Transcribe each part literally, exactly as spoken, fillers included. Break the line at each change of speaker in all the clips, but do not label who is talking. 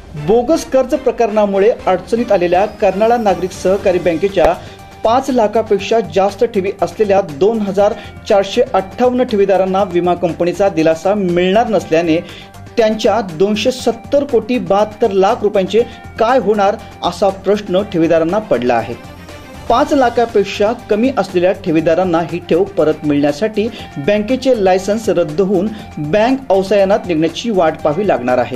Bogus कर्ज प्रकरणामुळे अडचणीत आलेल्या कर्नाळा नागरिक सहकारी बँकेच्या पाच लाखापेक्षा जास्त ठेवी असलेल्या दोन हजार चारशे अठ्ठावन्न ठेवीदारांना विमा कंपनीचा दिलासा मिळणार नसल्याने त्यांच्या दोनशे सत्तर कोटी बहात्तर लाख रुपयांचे काय होणार असा प्रश्न ठेवीदारांना पडला आहे। पाच लाखापेक्षा कमी असलेल्या ठेवीदारांना ही ठेव परत मिळण्यासाठी बँकेचे लायसन्स रद्द होऊन बँक अवसायनात निघण्याची वाट पाहावी लागणार आहे।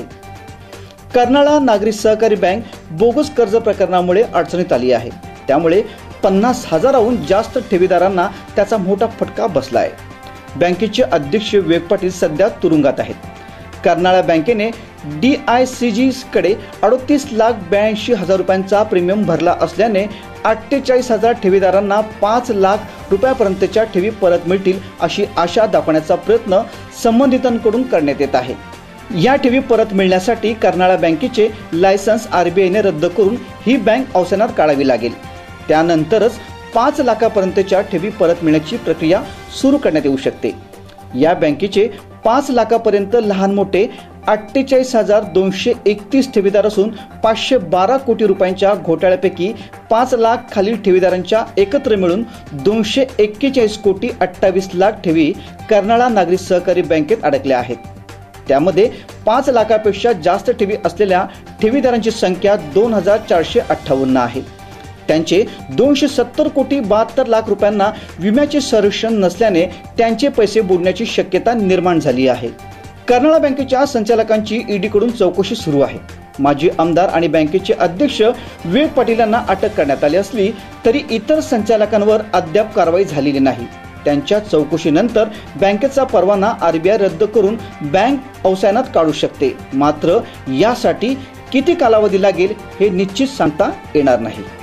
कर्नाळा नागरी सहकारी बँक बोगस कर्ज प्रकरणामुळे अडचणीत आली आहे। त्यामुळे पन्नास हजाराहून जास्त ठेवीदारांना त्याचा मोठा फटका बसला आहे। बँकेचे अध्यक्ष विवेक पाटील सध्या तुरुंगात आहेत। कर्नाळा बँकेने डी आय सी जी कडे अडतीस लाख ब्याऐंशी हजार रुपयांचा प्रीमियम भरला असल्याने अठ्ठेचाळीस हजार ठेवीदारांना पाच लाख रुपयापर्यंतच्या ठेवी परत मिळतील अशी आशा दाखवण्याचा प्रयत्न संबंधितांकडून करण्यात येत आहे। या ठेवी परत मिळण्यासाठी कर्नाळा बँकेचे लायसन्स आरबीआयने रद्द करून ही बँक अवसानात काढावी लागेल। त्यानंतरच पाच लाखापर्यंतच्या ठेवी परत मिळण्याची प्रक्रिया सुरू करण्यात येऊ शकते। या बँकेचे पाच लाखापर्यंत लहान मोठे अठ्ठेचाळीस हजार दोनशे एकतीस ठेवीदार असून पाचशे बारा कोटी रुपयांच्या घोटाळ्यापैकी पाच लाख खालील ठेवीदारांच्या एकत्र मिळून दोनशे एक्केचाळीस कोटी अठ्ठावीस लाख ठेवी कर्नाळा नागरी सहकारी बँकेत अडकल्या आहेत। त्यामध्ये पाच लाखापेक्षा जास्त ठेवी असलेल्या ठेवीदारांची संख्या दोन हजार चारशे अठ्ठावन्न आहे। त्यांचे दोनशे सत्तर कोटी बहात्तर लाख रुपयांना विम्याचे संरक्षण नसल्याने त्यांचे पैसे बुडण्याची शक्यता निर्माण झाली आहे। कर्नाळा बँकेच्या संचालकांची ईडी कडून चौकशी सुरू आहे। माजी आमदार आणि बँकेचे अध्यक्ष विवेक पाटील यांना अटक करण्यात आली असली तरी इतर संचालकांवर अद्याप कारवाई झालेली नाही। त्यांच्या चौकशीनंतर बँकेचा परवाना आरबीआय रद्द करून बँक अवसानात काढू शकते। मात्र यासाठी किती कालावधी लागेल हे निश्चित सांगता येणार नाही।